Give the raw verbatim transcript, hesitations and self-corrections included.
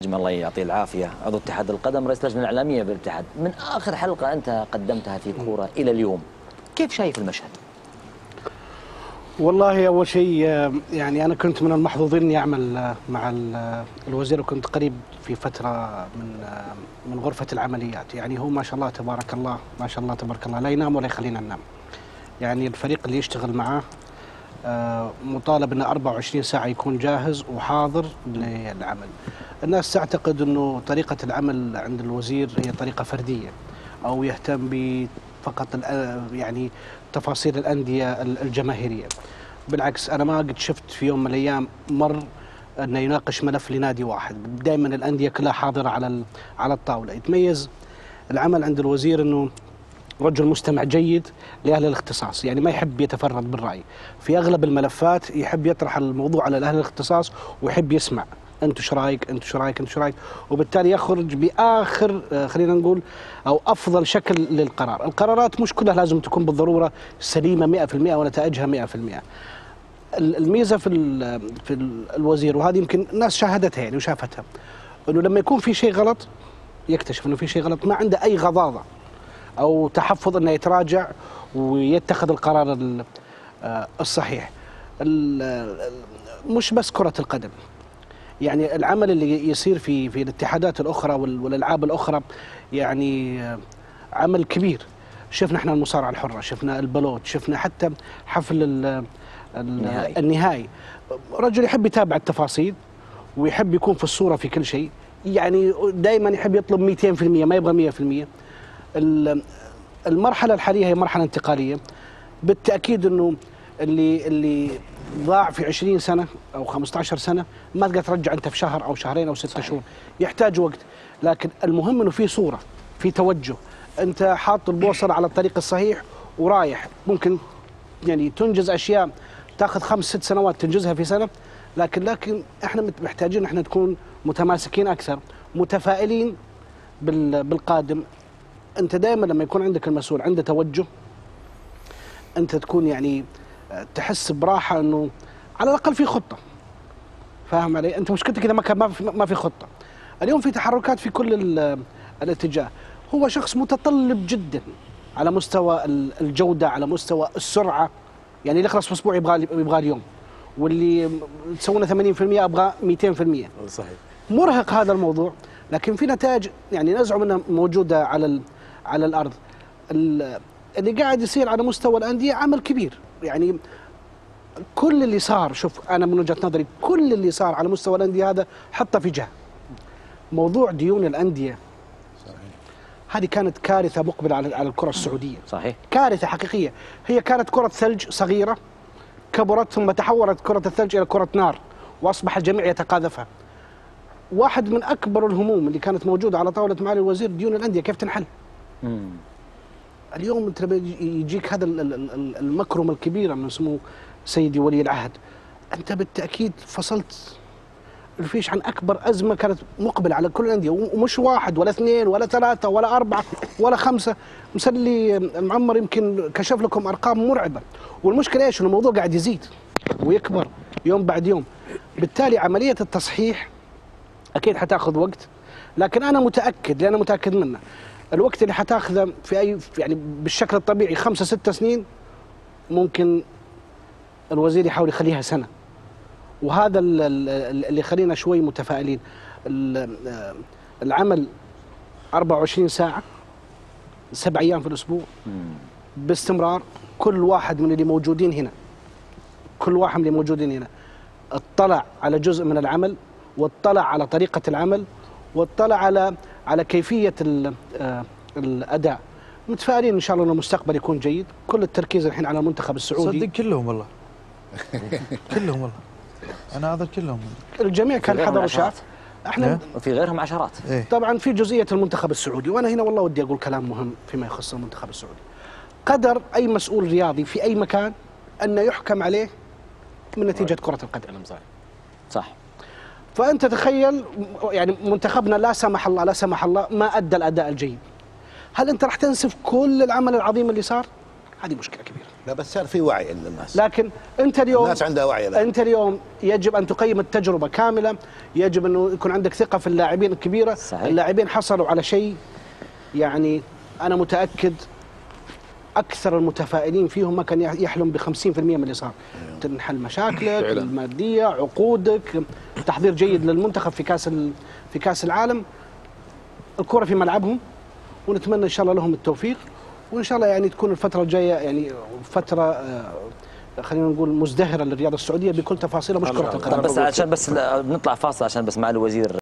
الله يعطيه العافيه، عضو اتحاد القدم، رئيس اللجنه الاعلاميه بالاتحاد. من اخر حلقه انت قدمتها في كوره الى اليوم، كيف شايف المشهد؟ والله اول شيء يعني انا كنت من المحظوظين اني اعمل مع الوزير، وكنت قريب في فتره من من غرفه العمليات. يعني هو ما شاء الله تبارك الله، ما شاء الله تبارك الله، لا ينام ولا يخلينا ننام. يعني الفريق اللي يشتغل معاه مطالب انه أربعة وعشرين ساعه يكون جاهز وحاضر للعمل. الناس تعتقد انه طريقه العمل عند الوزير هي طريقه فرديه، او يهتم بفقط يعني تفاصيل الانديه الجماهيريه. بالعكس، انا ما قد شفت في يوم من الايام مر انه يناقش ملف لنادي واحد. دائما الانديه كلها حاضره على على الطاوله. يتميز العمل عند الوزير انه رجل مستمع جيد لاهل الاختصاص، يعني ما يحب يتفرد بالراي. في اغلب الملفات يحب يطرح الموضوع على اهل الاختصاص ويحب يسمع انتم ايش رايك، انتم ايش رايك، انتم ايش رايك، وبالتالي يخرج باخر خلينا نقول او افضل شكل للقرار. القرارات مش كلها لازم تكون بالضروره سليمه مئة في المئة ونتائجها مئة في المئة. الميزه في في الوزير، وهذه يمكن الناس شاهدتها يعني وشافتها، انه لما يكون في شيء غلط يكتشف انه في شيء غلط، ما عنده اي غضاضه او تحفظ انه يتراجع ويتخذ القرار الصحيح. مش بس كرة القدم، يعني العمل اللي يصير في في الاتحادات الاخرى والالعاب الاخرى يعني عمل كبير. شفنا احنا المصارعه الحره، شفنا البلوت، شفنا حتى حفل النهائي. النهائي رجل يحب يتابع التفاصيل ويحب يكون في الصوره في كل شيء، يعني دائما يحب يطلب مئتين في المئة، ما يبغى مئة في المئة. المرحله الحاليه هي مرحله انتقاليه، بالتاكيد انه اللي اللي ضاع في عشرين سنه او خمسة عشر سنه ما تقدر ترجع انت في شهر او شهرين او ستة شهور، يحتاج وقت. لكن المهم انه في صوره، في توجه، انت حاط البوصله على الطريق الصحيح ورايح. ممكن يعني تنجز اشياء تاخذ خمس ست سنوات تنجزها في سنه، لكن لكن احنا محتاجين احنا نكون متماسكين اكثر، متفائلين بالقادم. انت دائما لما يكون عندك المسؤول عنده توجه، انت تكون يعني تحس براحه انه على الاقل في خطه. فاهم علي؟ انت مشكلتك اذا ما كان ما في خطه. اليوم في تحركات في كل الاتجاه. هو شخص متطلب جدا على مستوى الجوده، على مستوى السرعه. يعني اللي يخلص في اسبوع يبغى يبغى اليوم، واللي تسوونه ثمانين في المئة ابغى مئتين في المئة. صحيح. مرهق هذا الموضوع، لكن في نتائج يعني نزعم انها موجوده على على الارض. اللي قاعد يصير على مستوى الانديه عمل كبير. يعني كل اللي صار، شوف انا من وجهه نظري كل اللي صار على مستوى الانديه هذا حطه في جهه. موضوع ديون الانديه صحيح، هذه كانت كارثه مقبله على على الكره السعوديه. صحيح، كارثه حقيقيه. هي كانت كره ثلج صغيره كبرت ثم تحولت كره الثلج الى كره نار، واصبح الجميع يتقاذفها. واحد من اكبر الهموم اللي كانت موجوده على طاوله معالي الوزير ديون الانديه كيف تنحل. امم اليوم انت لما يجيك هذا المكرمه الكبيره من سمو سيدي ولي العهد، انت بالتاكيد فصلت الفيش عن اكبر ازمه كانت مقبله على كل الانديه، ومش واحد ولا اثنين ولا ثلاثه ولا اربعه ولا خمسه. مسلي المعمر يمكن كشف لكم ارقام مرعبه، والمشكله ايش؟ انه الموضوع قاعد يزيد ويكبر يوم بعد يوم. بالتالي عمليه التصحيح اكيد حتاخذ وقت، لكن انا متاكد، لان متاكد منه، الوقت اللي حتاخذه في اي يعني بالشكل الطبيعي خمسه ستة سنين، ممكن الوزير يحاول يخليها سنه. وهذا اللي يخلينا شوي متفائلين. العمل أربعة وعشرين ساعه، سبع ايام في الاسبوع باستمرار. كل واحد من اللي موجودين هنا، كل واحد من اللي موجودين هنا اطلع على جزء من العمل، واطلع على طريقه العمل، واطلع على على كيفيه الاداء. متفائلين ان شاء الله ان المستقبل يكون جيد. كل التركيز الحين على المنتخب السعودي. صدق كلهم والله كلهم والله انا هذا كلهم الجميع كان حضر وشاف. احنا وفي غيرهم عشرات. إيه؟ طبعا في جزئيه المنتخب السعودي، وانا هنا والله ودي اقول كلام مهم فيما يخص المنتخب السعودي. قدر اي مسؤول رياضي في اي مكان انه يحكم عليه من نتيجه كره القدم. صح صح. فانت تخيل يعني منتخبنا لا سمح الله لا سمح الله ما ادى الاداء الجيد، هل انت راح تنسف كل العمل العظيم اللي صار؟ هذه مشكله كبيره. لا بس صار في وعي عند الناس. لكن انت اليوم الناس عندها وعي الآن. انت اليوم يجب ان تقيم التجربه كامله، يجب انه يكون عندك ثقه في اللاعبين الكبيره. صحيح. اللاعبين حصلوا على شيء يعني انا متاكد اكثر المتفائلين فيهم ما كان يحلم ب خمسين بالمئة من اللي صار. تنحل مشاكلك فعلا. الماديه، عقودك، تحضير جيد للمنتخب في كاس في كاس العالم. الكره في ملعبهم، ونتمنى ان شاء الله لهم التوفيق، وان شاء الله يعني تكون الفتره الجايه يعني فتره آه خلينا نقول مزدهره للرياضه السعوديه بكل تفاصيلها، مش كره القدم. بس عشان بس بنطلع فاصل عشان بس مع الوزير